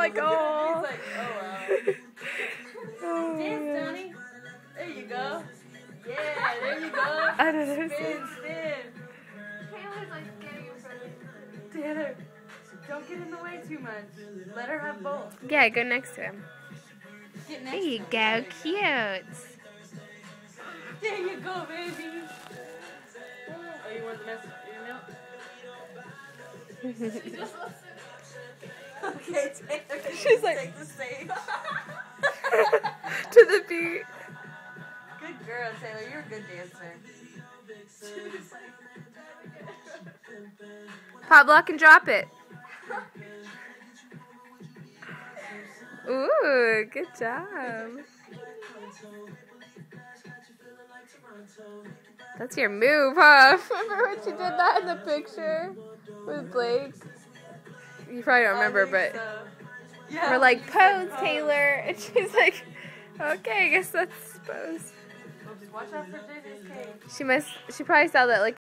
like, oh. He's like, oh wow. Dance, Tony. There you go. Yeah, there you go. I don't know. Spin. Taylor's like getting in front of you. Taylor, don't get in the way too much. Let her have both. Yeah, go next to him. Get next There you to go, him. cute. There you go, baby. Oh, you want the mess? Your milk? Okay, Taylor. She's like- take the stage. To the beat. Good girl, Taylor. You're a good dancer. Pop, lock, and drop it. Ooh, good job. That's your move, huh? Remember when she did that in the picture with Blake? You probably don't remember, but Yeah, we're like, you said pose, Taylor. And she's like, okay, I guess that's pose. Well, just watch out for JJ's cake. She probably saw that like